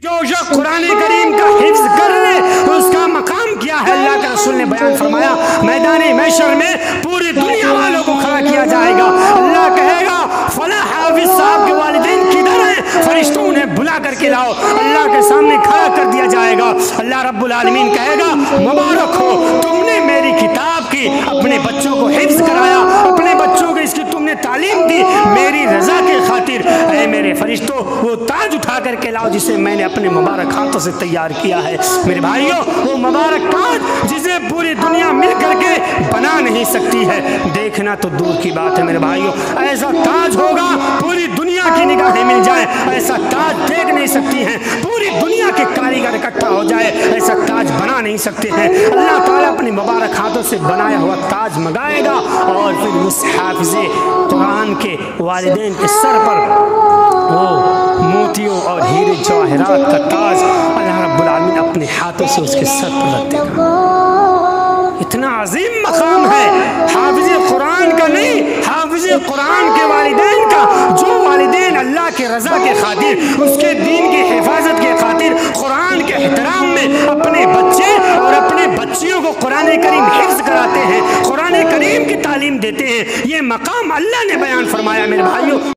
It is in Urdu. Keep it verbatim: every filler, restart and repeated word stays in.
جو شخص قرآن کریم کا حفظ کر لے اس کا مقام کیا ہے اللہ کے رسول نے بیان فرمایا میدان محشر میں پوری دنیا والوں کو کھڑا کیا جائے گا. اللہ کہے گا فلاں حافظ صاحب کے والدین کدھر ہیں؟ فرشتوں نے بلا کر کے لاؤ. اللہ کے سامنے کھڑا کر دیا جائے گا. اللہ رب العالمین کہے گا مبارک ہو تم نے میری کتاب کی اپنے بچوں کو حفظ کرایا, اپنے بچوں کو اس کی تم نے تعلیم دی میری رضا کے خاطر. اے میرے فرشتوں وہ تاج اٹھا کر کے لاؤ جسے میں نے اپنے مبارک ہاتھوں سے تیار کیا ہے. میرے بھائیوں وہ مبارک تاج جسے پوری دنیا مل کر کے بنا نہیں سکتی ہے, دیکھنا تو دور کی بات ہے. میرے بھائیوں ایسا تاج ہوگا پوری دنیا کی نگاہیں مل جائے, ایسا تاج دیکھ نہیں سکتی ہیں, پوری دنیا کے کاریگر اکٹھا ہو جائے ایسا تاج بنا نہیں سکتے ہیں. اللہ تعالیٰ اپنے مبارک ہاتھوں سے بنایا ہوا تاج منگائے گا اور پھر اس حافظ قرآن کے والدین کے سر پر وہ موتیوں اور ہیرے جواہرات کا تاج اللہ رب العالمین اپنے ہاتھوں سے اس کے سر پر رکھ دے گا. اتنا عظیم مقام ہے حافظ قرآن کا نہیں, حافظ قرآن کے والدین کا, جو والدین اللہ کے رضا کے خاطر اس کے دین کی حفاظت کے خاطر قرآن کے احترام میں اپنے بچے اور اپنے بچیوں کو قرآن کریم حفظ کراتے ہیں, قرآن کریم کی تعلیم دیتے ہیں. یہ مقام اللہ نے بیان فرمایا. میرے بھائیوں